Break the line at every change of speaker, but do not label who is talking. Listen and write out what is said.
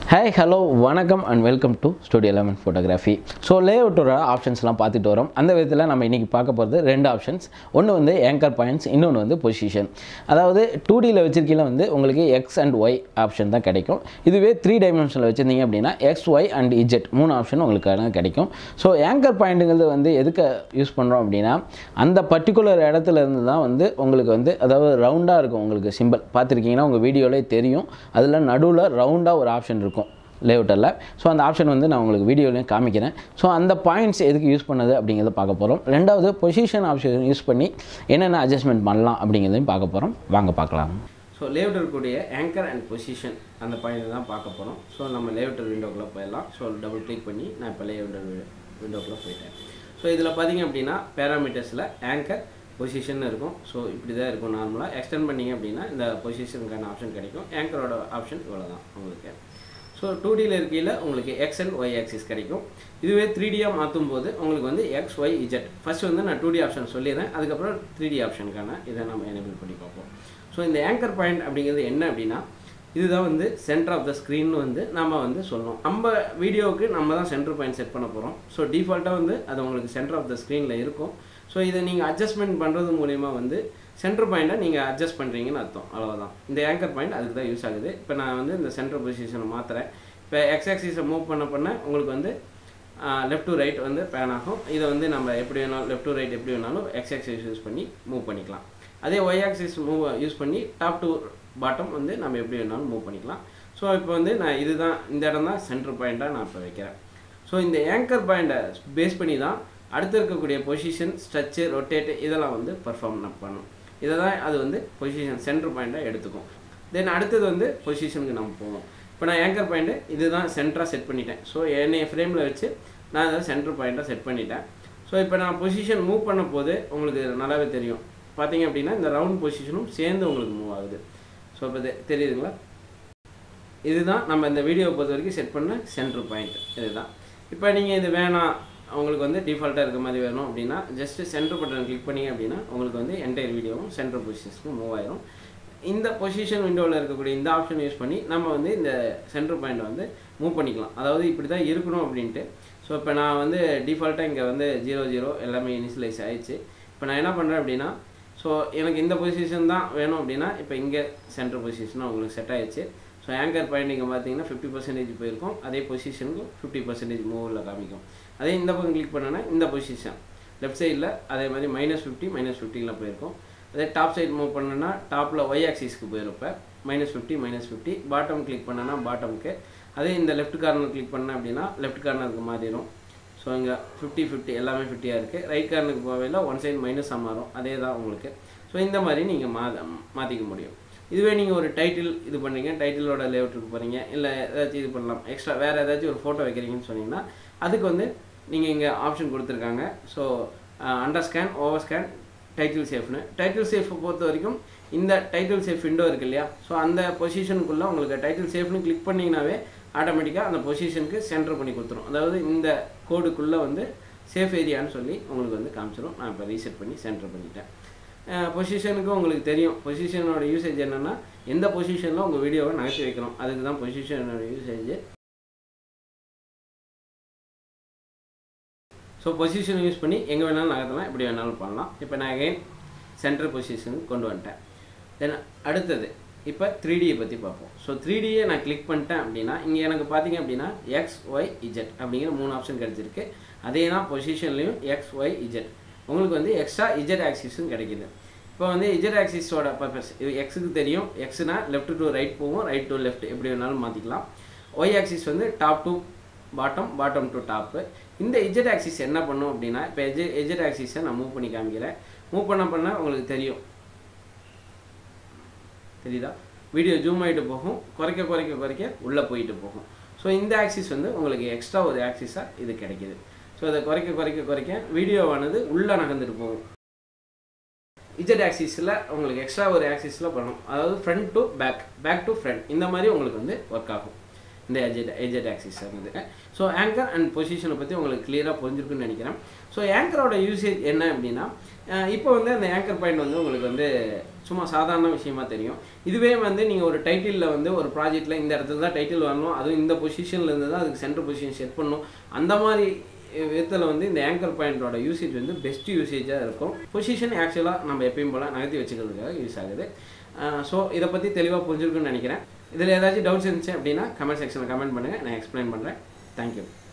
Hi, hello, vanakkam and welcome to Studio 11 Photography. So layout options எல்லாம் பார்த்துட்டு வரோம். அந்த விதத்துல நம்ம இன்னைக்கு பார்க்க போறது ரெண்டு ஆப்ஷன்ஸ். ஒன்னு வந்து anchor points, இன்னொன்னு வந்து position. அதாவது 2D ல வச்சிருக்கீல வந்து உங்களுக்கு x and y ஆப்ஷன் தான் கிடைக்கும். இதுவே 3 டைமென்ஷன்ல வச்சிருந்தீங்க அப்படினா x, y and z மூணு ஆப்ஷன் உங்களுக்கு கிடைக்கும். So anchor pointங்கிறது வந்து எதுக்கு யூஸ் பண்றோம் அப்படினா அந்த பர்టిక్యులர் இடத்துல இருந்து தான் வந்து உங்களுக்கு வந்து அதாவது ரவுண்டா இருக்கும் உங்களுக்கு சிம்பல். பாத்திருக்கீங்கன்னா உங்க வீடியோலயே தெரியும். அதுல நடுவுல ரவுண்டா ஒரு ஆப்ஷன் இருக்கும். layout அல்ல சோ அந்த ஆப்ஷன் வந்து நான் உங்களுக்கு வீடியோலயே காமிக்கிறேன் சோ அந்த பாயிண்ட்ஸ் எதுக்கு யூஸ் பண்ணது அப்படிங்கறத பார்க்க போறோம் இரண்டாவது பொசிஷன் ஆப்ஷன் யூஸ் பண்ணி என்னென்ன அட்ஜஸ்ட்மென்ட் பண்ணலாம் அப்படிங்கறதையும் பார்க்க போறோம் வாங்க பார்க்கலாம் சோ layout இருக்கக்கூடிய anchor and position அந்த பாயிண்ட் தான் பார்க்க போறோம் சோ நம்ம layout விண்டோக்குள்ள போயிடலாம் சோ டபுள் கிளிக் பண்ணி நான் இப்ப layout விண்டோக்குள்ள போய்ட்டேன் சோ இதுல பாத்தீங்க அப்படினா பாராமீட்டர்ஸ்ல anchor position இருக்கும் சோ இப்படி தான் இருக்கும் நார்மலா எக்ஸ்டெண்ட் பண்ணீங்க அப்படினா இந்த பொசிஷனுக்கான ஆப்ஷன் கிடைக்கும் anchor-ஓட ஆப்ஷன் இவ்வளவுதான் உங்களுக்கு So 2D ல இருக்கையில உங்களுக்கு x and y axis கிடைக்கும் இதுவே 3D ஆ மாத்தும்போது உங்களுக்கு வந்து x y z ஃபர்ஸ்ட் வந்து நான் 2D ஆப்ஷன் சொல்லிறேன் அதுக்கு அப்புறம் 3D ஆப்ஷனுக்கான இத நாம எனேபிள் பண்ணி பார்ப்போம் சோ இந்த anchor point அப்படிங்கிறது என்ன அப்படினா இதுதான் வந்து சென்டர் ஆஃப் தி ஸ்கிரீன் வந்து நாம வந்து சொல்லணும் நம்ம வீடியோக்கு நம்ம தான் சென்டர் பாயிண்ட் செட் பண்ண போறோம் சோ டிஃபால்ட்டா வந்து அது உங்களுக்கு சென்டர் ஆஃப் தி ஸ்கிரீன்ல இருக்கும் சோ இத நீங்க அட்ஜஸ்ட்மென்ட் பண்றது மூலமா வந்து சென்டர் பாயிண்ட நீங்க அட்ஜஸ்ட் பண்றீங்கன்னு அர்த்தம் அவ்வளவுதான் இந்த anchor point அதுக்கு தான் யூஸ் ஆகுது இப்போ நான் வந்து இந்த சென்டர் பொசிஷனை மாத்துறேன் இப்போ x axis மூவ் பண்ண உங்களுக்கு வந்து லெஃப்ட் டு ரைட் வந்து pan ஆகும் இத வந்து நம்ம எப்படி வேணாலும் லெஃப்ட் டு ரைட் எப்படி வேணாலும் x axis யூஸ் பண்ணி மூவ் பண்ணிக்கலாம் அதே y axis மூவ் யூஸ் பண்ணி டாப் டு பாட்டம் வந்து நம்ம எப்படி வேணாலும் மூவ் பண்ணிக்கலாம் சோ இப்போ வந்து நான் இதுதான் இந்த இடம் தான் சென்டர் பாயிண்டா நான் இப்ப வைக்கிறேன் சோ இந்த anchor point பேஸ் பண்ணி தான் அடுத்து இருக்கக்கூடிய பொசிஷன் ஸ்ட்ரெட்ச் ரொட்டேட் இதெல்லாம் வந்து பெர்ஃபார்ம் பண்ணும் இததான் அது வந்து பொசிஷன் சென்டர் பாயிண்டா எடுத்துக்கும் தென் அடுத்து வந்து பொசிஷனுக்கு நம்ம போவோம் இப்போ நான் anchor பாயிண்ட் இதுதான் சென்டரா செட் பண்ணிட்டேன் சோ என்னைய ஃப்ரேம்ல வச்சு நான் அத சென்டர் பாயிண்டா செட் பண்ணிட்டேன் சோ இப்போ நான் பொசிஷன் மூவ் பண்ணும்போது உங்களுக்கு நல்லாவே தெரியும் பாத்தீங்க அப்படினா இந்த ரவுண்ட் பொசிஷனும் சேர்ந்து உங்களுக்கு மூவ் ஆகுது சோ இப்போ தெரியுதுங்களா இதுதான் நம்ம இந்த வீடியோ பொறுத்த வரைக்கும் செட் பண்ண சென்டர் பாயிண்ட் இதுதான் இப்போ நீங்க இது வேணாம் உங்களுக்கு வந்து டிஃபால்ட்டா இருக்க மாதிரி வேணும் அப்படினா ஜஸ்ட் சென்டர் பட்டன் கிளிக் பண்ணீங்க அப்படினா உங்களுக்கு வந்து என்டையர் வீடியோவும் சென்டர் பொசிஷனுக்கு மூவ் ஆயிடும் இந்த பொசிஷன் விண்டோல இருக்கக்கூடிய இந்த ஆப்ஷன் யூஸ் பண்ணி நம்ம வந்து இந்த சென்டர் பாயிண்ட் வந்து மூவ் பண்ணிக்கலாம் அதாவது இப்படி தான் இருக்கணும் அப்படினு சோ இப்போ நான் வந்து டிஃபால்ட்டா இங்க வந்து 00 எல்லாமே இனிஷியலைஸ் ஆயிடுச்சு இப்போ நான் என்ன பண்றேன் அப்படினா சோ எனக்கு இந்த பொசிஷன் தான் வேணும் அப்படினா இப்போ இங்க சென்டர் பொசிஷன் உங்களுக்கு செட் ஆயிடுச்சு சோ anchor point இங்க பாத்தீங்கன்னா 50% போயிருக்கும் அதே பொசிஷனுக்கு 50% மூவ்ல காமிக்கும் அதே இந்த பக்கம் கிளிக் பண்ணனா இந்த பொசிஷன் லெஃப்ட் சைடுல அதே மாதிரி -50 -50 ல போயிருக்கும் அதே டாப் சைடு மூவ் பண்ணனா டாப்ல y ஆக்சிஸ்க்கு போயிருப்ப -50 -50 பாட்டம் கிளிக் பண்ணனா பாட்டம்க்கு அதே இந்த லெஃப்ட் கார்னர் கிளிக் பண்ணா அப்படினா லெஃப்ட் கார்னருக்கு மாறிடும் சோ இங்க 50 எல்லாமே 50 ஆ இருக்கு ரைட் கார்னருக்கு போவேல ஒன் சைடு மைனஸ் ஆ மாறும் அதேதான் உங்களுக்கு சோ இந்த மாதிரி நீங்க மாத்திக்க முடியும் இதுவே நீங்க ஒரு டைட்டில் இது பண்றீங்க டைட்டிலோட லேஅவுட்க்கு போறீங்க இல்ல ஏதாச்சும் இது பண்ணலாம் எக்ஸ்ட்ரா வேற ஏதாச்சும் ஒரு போட்டோ வைக்கிறீங்கன்னு சொன்னீங்கன்னா அதுக்கு வந்து நீங்க இங்க ஆப்ஷன் கொடுத்திருக்காங்க so underscan overscan title சேஃப்னு டைட்டில் சேஃப் பொறுத்த வரைக்கும் இந்த டைட்டில் சேஃப் விண்டோ இருக்கு இல்லையா சோ அந்த பொசிஷனுக்குள்ள உங்களுக்கு டைட்டில் சேஃப்னு கிளிக் பண்ணீங்கனாவே ஆட்டோமேட்டிக்கா அந்த பொசிஷனுக்கு சென்டர் பண்ணி கொடுத்துரும் அதாவது இந்த கோடுக்குள்ள வந்து சேஃப் ஏரியான்னு சொல்லி உங்களுக்கு வந்து காமிச்சிரும் நான் இப்ப ரீசெட் பண்ணி சென்டர் பண்ணிட்டேன் பொசிஷனுக்கு உங்களுக்கு தெரியும் பொசிஷனோட யூசேஜ் என்னன்னா எந்த பொசிஷன்ல உங்க வீடியோவை நகர்த்தி வைக்கணும் அதுக்கு தான் பொசிஷனோட யூசேஜ் சோ பொசிஷன் யூஸ் பண்ணி எங்க வேணாலும் நகர்த்தலாம் எப்படி வேணாலும் பண்ணலாம் இப்போ நான் அகைன் சென்டர் பொசிஷனுக்கு கொண்டு வந்துட்டேன் தென் அடுத்து இப்போ 3D பத்தி பார்ப்போம் சோ 3D நான் கிளிக் பண்ணிட்டேன் அப்படினா இங்க எனக்கு பாத்தீங்க அப்படினா x y z அப்படிங்கிற மூணு ஆப்ஷன் கிடைச்சிருக்கு அதே தான் பொசிஷன்லயும் x y z உங்களுக்கு வந்து எக்ஸ்ட்ரா z ஆக்சிஸும் கிடைக்குது இப்போ வந்து z ஆக்சிஸோட பர்பஸ் இது x க்கு தெரியும் x னா லெஃப்ட் டு ரைட் போவும் ரைட் டு லெஃப்ட் எப்படி வேணாலும் மாத்திக்கலாம் y ஆக்சிஸ் வந்து top to bottom bottom to top இந்த z ஆக்சிஸ் என்ன பண்ணும் அப்படினா இப்போ z ஆக்சிஸை நான் மூவ் பண்ணி காமிக்கிறேன் மூவ் பண்ண உங்களுக்கு தெரியுதா வீடியோ ஜூம் ஆயிட்டு போகும் குறைக்க உள்ள போயிட்டு போகும் சோ இந்த ஆக்சிஸ் வந்து உங்களுக்கு எக்ஸ்ட்ரா ஒரு ஆக்சிஸா இது கிடைக்குது சோ அத குறைக்க வீடியோவானது உள்ள நகர்ந்துட்டு போகும் z ஆக்சிஸ்ல உங்களுக்கு எக்ஸ்ட்ரா ஒரு ஆக்சிஸ்ல பண்ணும் அதாவது front to back to front இந்த மாதிரி உங்களுக்கு வந்து வர்க் ஆகும் இந்த எஜெட் ஆக்சிஸ் இருந்தது. ஸோ ஆங்கர் அண்ட் பொசிஷனை பற்றி உங்களுக்கு கிளியராக புரிஞ்சிருக்குன்னு நினைக்கிறேன். ஸோ ஆங்கரோட யூசேஜ் என்ன அப்படின்னா, இப்போ வந்து அந்த ஆங்கர் பாயிண்ட் வந்து உங்களுக்கு வந்து சும்மா சாதாரண விஷயமா தெரியும். இதுவே வந்து நீங்கள் ஒரு டைட்டிலில் வந்து ஒரு ப்ராஜெக்ட்டில் இந்த இடத்துல தான் டைட்டில் வரணும், அதுவும் இந்த பொசிஷனில் இருந்து தான் அதுக்கு சென்டர் பொசிஷன் செட் பண்ணணும், அந்த மாதிரி விதத்தில் வந்து இந்த ஆங்கர் பாயிண்டோட யூசேஜ் வந்து பெஸ்ட் யூசேஜாக இருக்கும். பொசிஷன் ஆக்சுவலாக நம்ம எப்பயும் போல் நகர்த்தி வச்சுக்கிறதுக்காக யூஸ் ஆகுது. ஸோ இதை பற்றி தெளிவாக புரிஞ்சிருக்குன்னு நினைக்கிறேன். இதில் ஏதாச்சும் டவுட்ஸ் இருந்துச்சு அப்படின்னா கமெண்ட் செக்ஷனில் கமெண்ட் பண்ணுங்கள், நான் எக்ஸ்பிளைன் பண்ணுறேன். தேங்க்யூ.